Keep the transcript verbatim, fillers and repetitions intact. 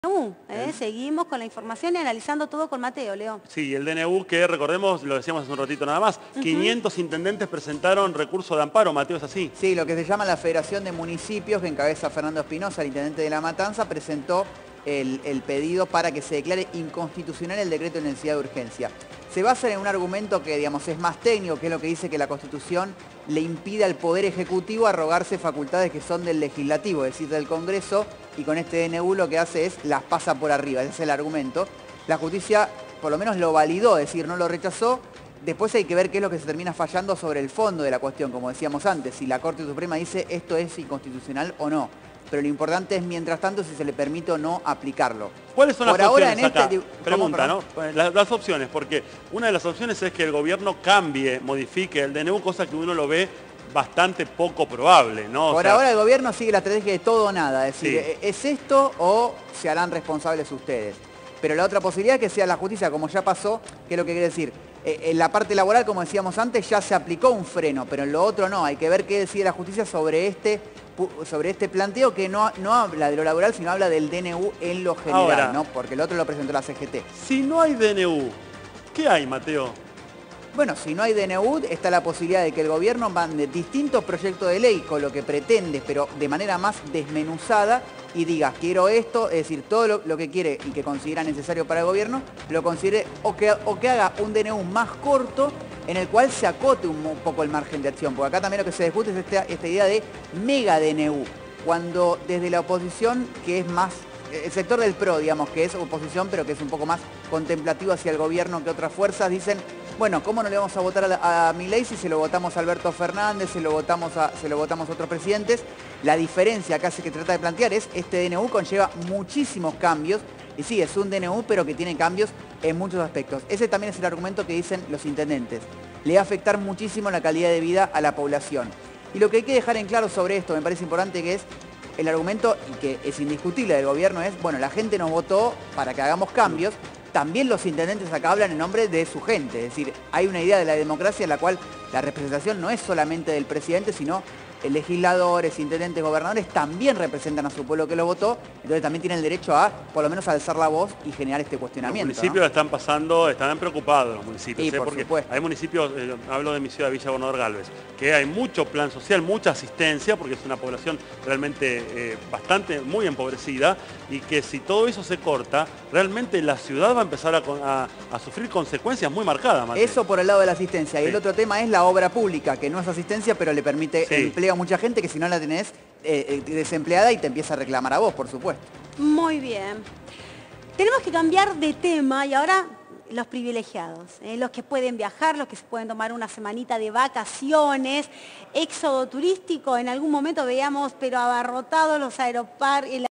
Uh, ¿eh? Seguimos con la información y analizando todo con Mateo, Leo. Sí, el D N U que, recordemos, lo decíamos hace un ratito nada más, uh-huh. quinientos intendentes presentaron recurso de amparo, Mateo, ¿es así? Sí, lo que se llama la Federación de Municipios, que encabeza Fernando Espinosa, el intendente de La Matanza, presentó el, el pedido para que se declare inconstitucional el decreto de necesidad de urgencia. Se basa en un argumento que, digamos, es más técnico, que es lo que dice que la Constitución le impide al Poder Ejecutivo arrogarse facultades que son del Legislativo, es decir, del Congreso, y con este D N U lo que hace es las pasa por arriba, ese es el argumento. La justicia por lo menos lo validó, es decir, no lo rechazó. Después hay que ver qué es lo que se termina fallando sobre el fondo de la cuestión, como decíamos antes, si la Corte Suprema dice esto es inconstitucional o no. Pero lo importante es, mientras tanto, si se le permite o no aplicarlo. ¿Cuáles son por las ahora opciones en acá? este... Pregunta, ¿no? Las, las opciones, porque una de las opciones es que el gobierno cambie, modifique el D N U, cosa que uno lo ve bastante poco probable, ¿no? Por o sea, ahora el gobierno sigue la estrategia de todo o nada, es decir, sí. ¿es esto o se harán responsables ustedes? Pero la otra posibilidad es que sea la justicia, como ya pasó, que es lo que quiere decir, eh, en la parte laboral, como decíamos antes, ya se aplicó un freno, pero en lo otro no, hay que ver qué decide la justicia sobre este, sobre este planteo que no, no habla de lo laboral, sino habla del D N U en lo general, Ahora, ¿no? Porque el otro lo presentó la C G T. Si no hay D N U, ¿qué hay, Mateo? Bueno, si no hay D N U, está la posibilidad de que el gobierno mande distintos proyectos de ley con lo que pretende, pero de manera más desmenuzada, y diga, quiero esto, es decir, todo lo, lo que quiere y que considera necesario para el gobierno, lo considere, o que, o que haga un D N U más corto, en el cual se acote un, un poco el margen de acción. Porque acá también lo que se discute es esta, esta idea de mega D N U, cuando desde la oposición, que es más, el sector del PRO, digamos, que es oposición, pero que es un poco más contemplativo hacia el gobierno que otras fuerzas, dicen, bueno, ¿cómo no le vamos a votar a, a Milei si se lo votamos a Alberto Fernández, se lo votamos a, se lo votamos a otros presidentes? La diferencia acá que trata de plantear es, este D N U conlleva muchísimos cambios, y sí, es un D N U, pero que tiene cambios en muchos aspectos. Ese también es el argumento que dicen los intendentes. Le va a afectar muchísimo la calidad de vida a la población. Y lo que hay que dejar en claro sobre esto, me parece importante, que es el argumento, y que es indiscutible del gobierno, es, bueno, la gente nos votó para que hagamos cambios. También los intendentes acá hablan en nombre de su gente, es decir, hay una idea de la democracia en la cual la representación no es solamente del presidente, sino legisladores, intendentes, gobernadores también representan a su pueblo que lo votó, entonces también tienen el derecho a, por lo menos, a alzar la voz y generar este cuestionamiento. Los municipios, ¿no?, están pasando, están preocupados los municipios, sí, ¿eh? por Porque supuesto. hay municipios, eh, hablo de mi ciudad, Villa Gobernador Galvez, que hay mucho plan social, mucha asistencia, porque es una población realmente eh, bastante, muy empobrecida, y que si todo eso se corta, realmente la ciudad va a empezar a, a, a sufrir consecuencias muy marcadas, Mateo. Eso por el lado de la asistencia, sí. Y el otro tema es la obra pública, que no es asistencia, pero le permite sí. empleo a mucha gente que si no la tenés eh, desempleada y te empieza a reclamar a vos, por supuesto. Muy bien. Tenemos que cambiar de tema y ahora los privilegiados, ¿eh? Los que pueden viajar, los que se pueden tomar una semanita de vacaciones, éxodo turístico, en algún momento veíamos pero abarrotados los aeroparques.